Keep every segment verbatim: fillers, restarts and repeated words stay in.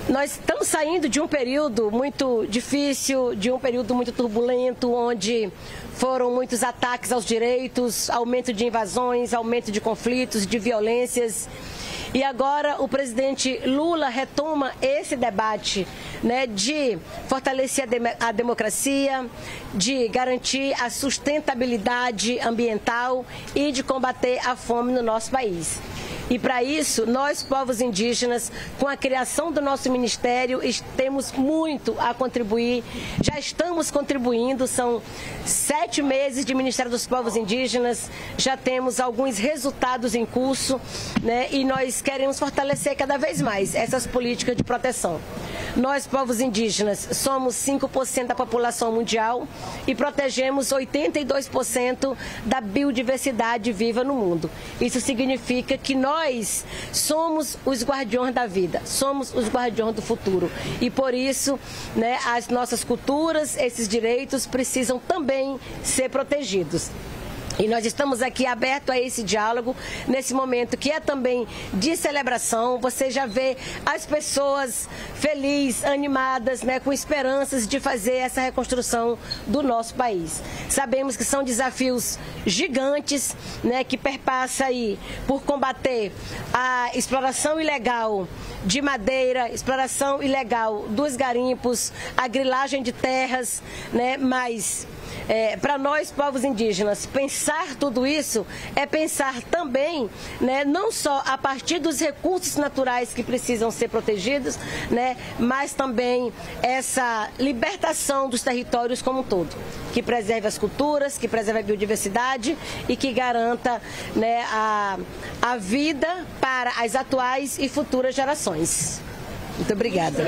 Nós estamos saindo de um período muito difícil, de um período muito turbulento, onde foram muitos ataques aos direitos, aumento de invasões, aumento de conflitos, de violências. E agora o presidente Lula retoma esse debate, né, de fortalecer a, de a democracia, de garantir a sustentabilidade ambiental e de combater a fome no nosso país. E para isso, nós, povos indígenas, com a criação do nosso ministério, temos muito a contribuir. Já estamos contribuindo, são sete meses de Ministério dos Povos Indígenas, já temos alguns resultados em curso, né? E nós queremos fortalecer cada vez mais essas políticas de proteção. Nós, povos indígenas, somos cinco por cento da população mundial e protegemos oitenta e dois por cento da biodiversidade viva no mundo. Isso significa que nós somos os guardiões da vida, somos os guardiões do futuro. E por isso, né, as nossas culturas, esses direitos precisam também ser protegidos. E nós estamos aqui abertos a esse diálogo, nesse momento que é também de celebração. Você já vê as pessoas felizes, animadas, né, com esperanças de fazer essa reconstrução do nosso país. Sabemos que são desafios gigantes, né, que perpassam aí por combater a exploração ilegal de madeira, exploração ilegal dos garimpos, a grilagem de terras, né, mas... É, para nós, povos indígenas, pensar tudo isso é pensar também, né, não só a partir dos recursos naturais que precisam ser protegidos, né, mas também essa libertação dos territórios como um todo, que preserve as culturas, que preserve a biodiversidade e que garanta, né, a, a vida para as atuais e futuras gerações. Muito obrigada.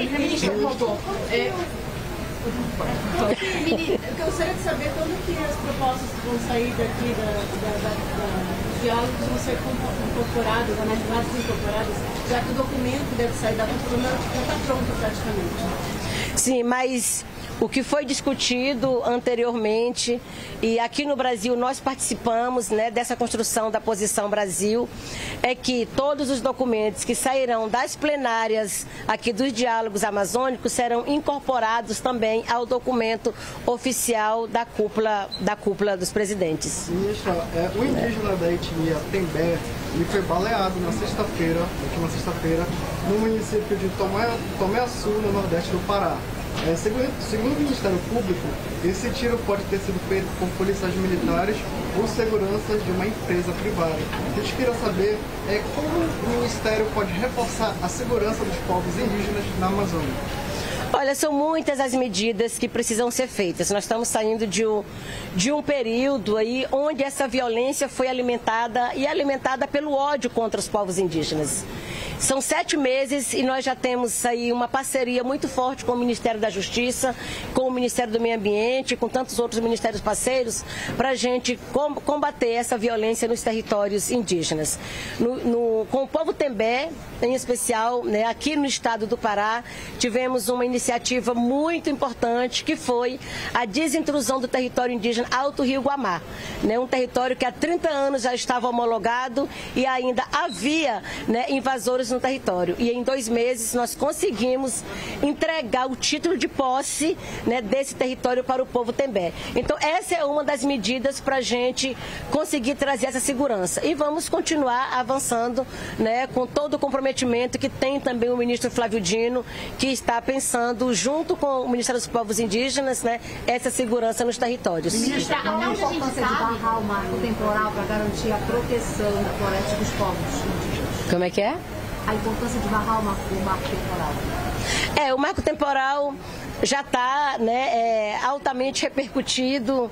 Eu gostaria de saber quando que as propostas que vão sair daqui da, da, da, da, dos diálogos vão ser incorporadas, analisadas e incorporadas, já que o documento deve sair da cultura já está pronto praticamente. Sim, mas o que foi discutido anteriormente, e aqui no Brasil nós participamos, né, dessa construção da Posição Brasil, é que todos os documentos que sairão das plenárias aqui dos diálogos amazônicos serão incorporados também ao documento oficial da cúpula, da cúpula dos presidentes. Ministra, é, o indígena da etnia Tembé, ele foi baleado na sexta-feira, última sexta-feira, no município de Tomé, Tomé-Açu, no nordeste do Pará. É, segundo, segundo o Ministério Público, esse tiro pode ter sido feito por policiais militares ou seguranças de uma empresa privada. A gente queria saber é, como o Ministério pode reforçar a segurança dos povos indígenas na Amazônia. Olha, são muitas as medidas que precisam ser feitas. Nós estamos saindo de um, de um período aí onde essa violência foi alimentada e alimentada pelo ódio contra os povos indígenas. São sete meses e nós já temos aí uma parceria muito forte com o Ministério da Justiça, com o Ministério do Meio Ambiente, com tantos outros ministérios parceiros, para a gente combater essa violência nos territórios indígenas. No, no, com o povo Tembé, em especial, né, aqui no estado do Pará, tivemos uma iniciativa muito importante, que foi a desintrusão do território indígena Alto Rio Guamá, né, um território que há trinta anos já estava homologado e ainda havia, né, invasores no território. E em dois meses nós conseguimos entregar o título de posse, né, desse território para o povo Tembé. Então essa é uma das medidas para a gente conseguir trazer essa segurança. E vamos continuar avançando, né, com todo o comprometimento que tem também o ministro Flávio Dino, que está pensando, junto com o Ministério dos Povos Indígenas, né, essa segurança nos territórios. Ministra, qual é a importância de barrar o marco temporal para garantir a proteção da floresta dos povos indígenas? Como é que é? A importância de barrar o marco, o marco temporal. É, o marco temporal já está, né, é, altamente repercutido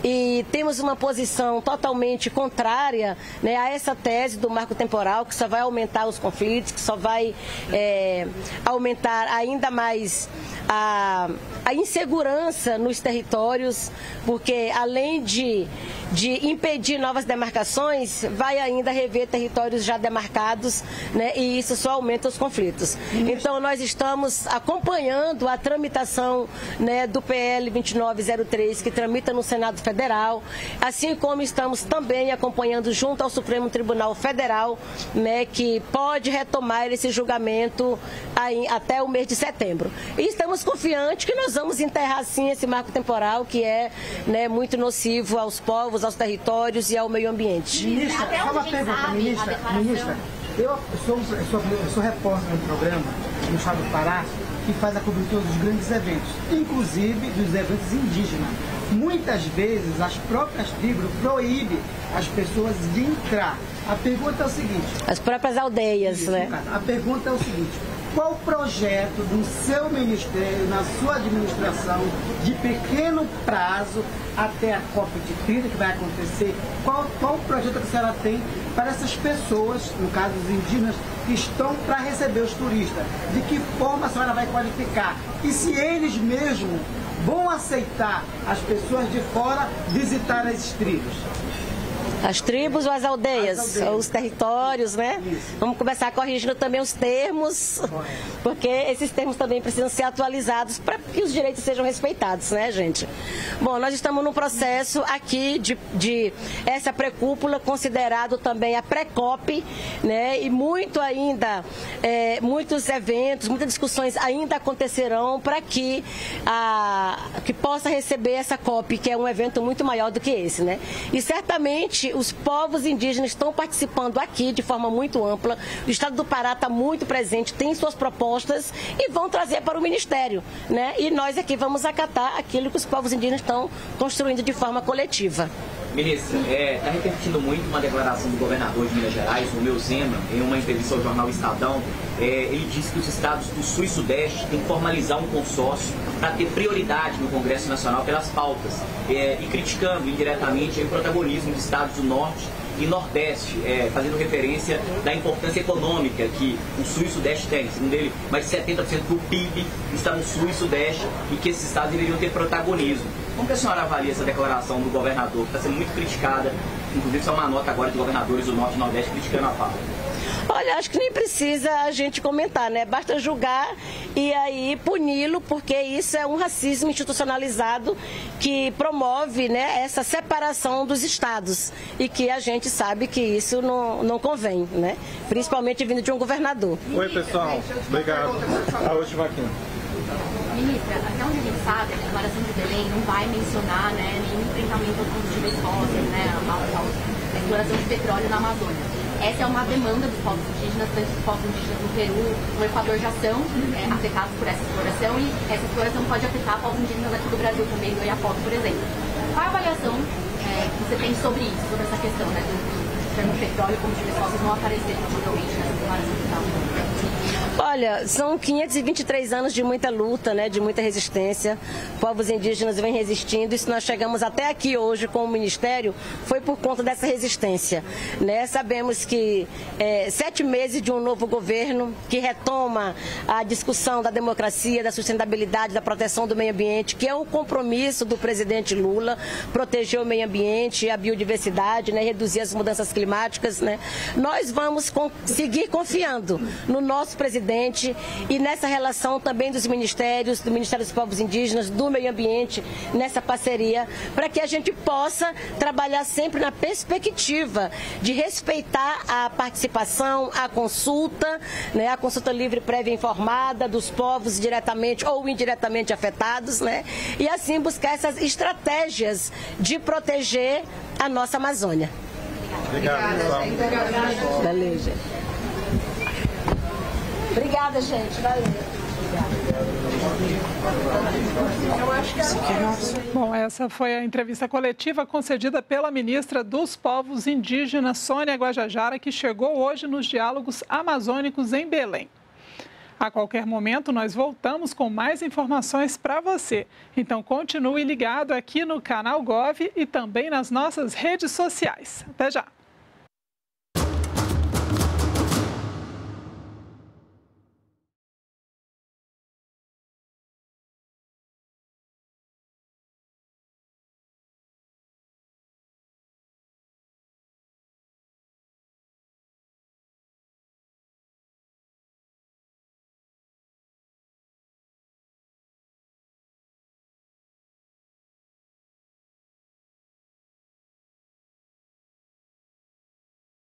e temos uma posição totalmente contrária, né, a essa tese do marco temporal, que só vai aumentar os conflitos, que só vai é, aumentar ainda mais a, a, a insegurança nos territórios, porque além de, de impedir novas demarcações, vai ainda rever territórios já demarcados, né, e isso só aumenta os conflitos. Então, nós estamos acompanhando a tramitação, né, do P L vinte e nove zero três, que tramita no Senado Federal, assim como estamos também acompanhando junto ao Supremo Tribunal Federal, né, que pode retomar esse julgamento aí, até o mês de setembro. E estamos confiantes que nós vamos enterrar, sim, esse marco temporal que é, né, muito nocivo aos povos, aos territórios e ao meio ambiente. Ministra, só uma pergunta, ministra. Ministra, eu sou, eu, sou, eu sou repórter de um programa no estado do Pará que faz a cobertura dos grandes eventos, inclusive dos eventos indígenas. Muitas vezes as próprias tribos proíbem as pessoas de entrar. A pergunta é o seguinte... As próprias aldeias, isso, né? A pergunta é o seguinte... Qual o projeto do seu ministério, na sua administração, de pequeno prazo até a COP de trinta, que vai acontecer, qual, qual o projeto que a senhora tem para essas pessoas, no caso os indígenas, que estão para receber os turistas? De que forma a senhora vai qualificar? E se eles mesmos vão aceitar as pessoas de fora visitar as tribos? As tribos ou as aldeias, as aldeias. Ou os territórios, né? Isso. Vamos começar corrigindo também os termos, porque esses termos também precisam ser atualizados para que os direitos sejam respeitados, né, gente? Bom, nós estamos num processo aqui de, de essa pré-cúpula, considerado também a pré-COP, né? E muito ainda, é, muitos eventos, muitas discussões ainda acontecerão para que, a, que possa receber essa COP, que é um evento muito maior do que esse, né? E certamente os povos indígenas estão participando aqui de forma muito ampla. O estado do Pará está muito presente, tem suas propostas e vão trazer para o Ministério, né? E nós aqui vamos acatar aquilo que os povos indígenas estão construindo de forma coletiva. Ministra, está é, repercutindo muito uma declaração do governador de Minas Gerais, Romeu Zema, em uma entrevista ao jornal Estadão. É, ele disse que os estados do Sul e Sudeste têm que formalizar um consórcio para ter prioridade no Congresso Nacional pelas pautas, é, e criticando indiretamente o protagonismo dos estados do Norte e Nordeste, é, fazendo referência da importância econômica que o Sul e o Sudeste têm. Segundo ele, mais de setenta por cento do P I B está no Sul e Sudeste e que esses estados deveriam ter protagonismo. Como que a senhora avalia essa declaração do governador, que está sendo muito criticada, inclusive só uma nota agora de governadores do Norte e Nordeste criticando a fala? Olha, acho que nem precisa a gente comentar, né? Basta julgar e aí puni-lo, porque isso é um racismo institucionalizado que promove, né, essa separação dos estados e que a gente sabe que isso não, não convém, né? Principalmente vindo de um governador. Oi, pessoal. Obrigado. A última aqui. Ministra, até onde a gente sabe, a declaração de Belém não vai mencionar, né, nenhum enfrentamento aos combustíveis fósseis, né, a exploração de petróleo na Amazônia. Essa é uma demanda dos povos indígenas, tanto os povos indígenas do Peru, no Equador já são é, afetados por essa exploração e essa exploração pode afetar povos indígenas aqui do Brasil também, do Oiapoque, por exemplo. Qual a avaliação é, que você tem sobre isso, sobre essa questão, né, do, do termo petróleo e combustíveis fósseis não aparecer possivelmente nessa declaração final? Olha, são quinhentos e vinte e três anos de muita luta, né, de muita resistência. Povos indígenas vêm resistindo. E se nós chegamos até aqui hoje com o Ministério, foi por conta dessa resistência, né? Sabemos que é, sete meses de um novo governo que retoma a discussão da democracia, da sustentabilidade, da proteção do meio ambiente, que é um compromisso do presidente Lula, proteger o meio ambiente, a biodiversidade, né, reduzir as mudanças climáticas, né? Nós vamos seguir confiando no nosso presidente e nessa relação também dos ministérios, do Ministério dos Povos Indígenas, do Meio Ambiente, nessa parceria, para que a gente possa trabalhar sempre na perspectiva de respeitar a participação, a consulta, né, a consulta livre, prévia e informada dos povos diretamente ou indiretamente afetados, né, e assim buscar essas estratégias de proteger a nossa Amazônia. Obrigado, pessoal. Valeu, gente. Obrigada, gente. Valeu. Bom, essa foi a entrevista coletiva concedida pela ministra dos Povos Indígenas, Sônia Guajajara, que chegou hoje nos diálogos amazônicos em Belém. A qualquer momento, nós voltamos com mais informações para você. Então, continue ligado aqui no canal Gov e também nas nossas redes sociais. Até já!